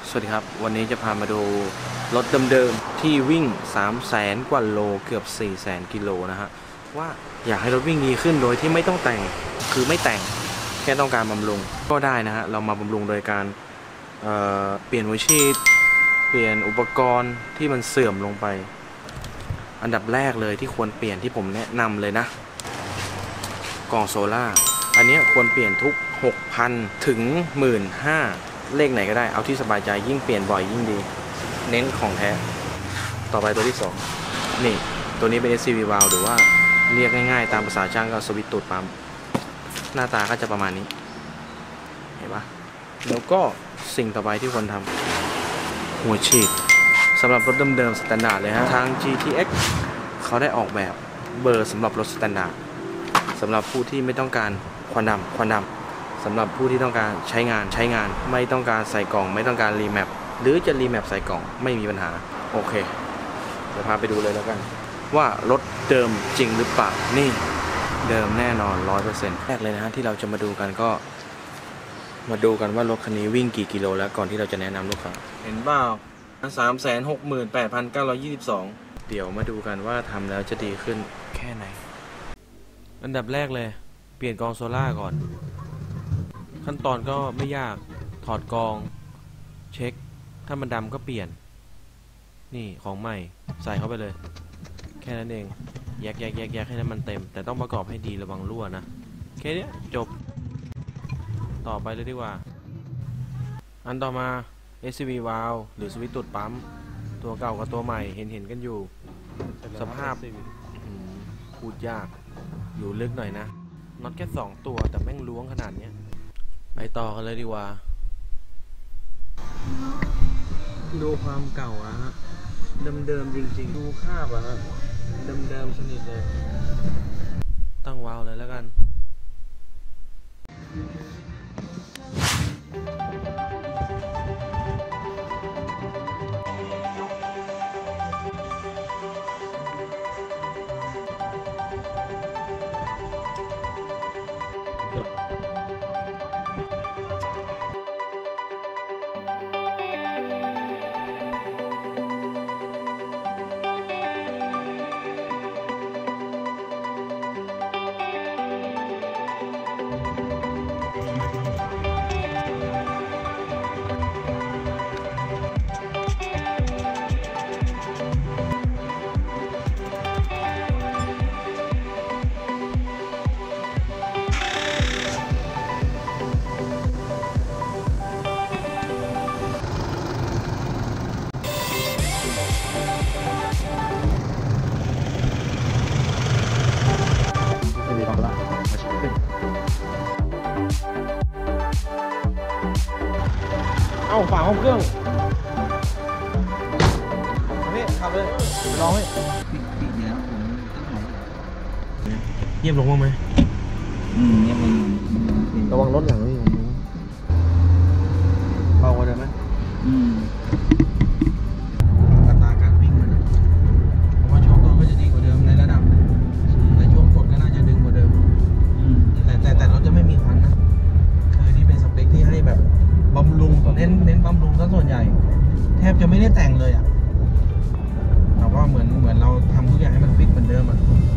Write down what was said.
สวัสดีครับวันนี้จะพามาดูรถเดิมๆที่วิ่ง 300,000 กว่าโลเกือบ 400,000 กิโลนะฮะว่าอยากให้รถวิ่งดีขึ้นโดยที่ไม่ต้องแต่งคือไม่แต่งแค่ต้องการบำรุงก็ได้นะฮะเรามาบำรุงโดยการเปลี่ยนหัวฉีดเปลี่ยนอุปกรณ์ที่มันเสื่อมลงไปอันดับแรกเลยที่ควรเปลี่ยนที่ผมแนะนำเลยนะกล่องโซล่าอันนี้ควรเปลี่ยนทุก 6,000 ถึง 15,000 เลขไหนก็ได้เอาที่สบายใจยิ่งเปลี่ยนบ่อยยิ่งดีเน้นของแท้ต่อไปตัวที่2นี่ตัวนี้เป็น SCV valve หรือว่าเรียกง่ายๆตามภาษาช่างก็สวิตช์ตูดปั๊มหน้าตาก็จะประมาณนี้เห็นปะแล้วก็สิ่งต่อไปที่ควรทำหัวฉีดสำหรับรถเดิมๆสแตนดาร์ดเลยฮะทาง GTX เขาได้ออกแบบเบอร์สำหรับรถสแตนดาร์ดสำหรับผู้ที่ไม่ต้องการควันดำสำหรับผู้ที่ต้องการใช้งานไม่ต้องการใส่กล่องไม่ต้องการรีแมปหรือจะรีแมปใส่กล่องไม่มีปัญหาโอเคเดี๋ยวพาไปดูเลยแล้วกันว่ารถเดิมจริงหรือเปล่านี่เดิมแน่นอน 100% แรกเลยนะฮะที่เราจะมาดูกันก็มาดูกันว่ารถคันนี้วิ่งกี่กิโลแล้วก่อนที่เราจะแนะนำลูกค้าเห็นเปล่า 368,922 เดี๋ยวมาดูกันว่าทำแล้วจะดีขึ้นแค่ไหนอันดับแรกเลยเปลี่ยนกองโซล่าก่อนขั้นตอนก็ไม่ยากถอดกองเช็คถ้ามันดำก็เปลี่ยนนี่ของใหม่ใส่เข้าไปเลยแค่นั้นเองแยกให้น้ำมันเต็มแต่ต้องประกอบให้ดีระวังรั่วนะแค่นี้จบต่อไปเลยดีกว่าอันต่อมา SCV valve หรือสวิตช์ตูดปั๊มตัวเก่ากับตัวใหม่เห็นกันอยู่สภาพพูดยากอยู่ลึกหน่อยนะน็อตแค่2ตัวแต่แม่งล้วงขนาดนี้ไปต่อกันเลยดีกว่าดูความเก่าอะฮะเดิมจริงๆดูคราบอะฮะเดิมสนิทเลยตั้งวาล์วเลยแล้วกันเอาฝาห้องเครื่องนี่ขับเลยลองให้เงียบลงบ้างไหมเงียบลงระวังรถหลังนี่เบากว่าเดิมไหมอัตราการวิ่งมันผมว่าช่วงต้นก็จะดีกว่าเดิมในระดับแต่ช่วงกดก็น่าจะดึงกว่าเดิมแต่รถจะไม่มีควันนะคือที่เป็นสเปคที่ให้แบบบำรุงเน้นบำรุงซะส่วนใหญ่แทบจะไม่ได้แต่งเลยอ่ะแต่ว่าเหมือนเราทำทุกอย่างให้มันฟิตเหมือนเดิมอ่ะ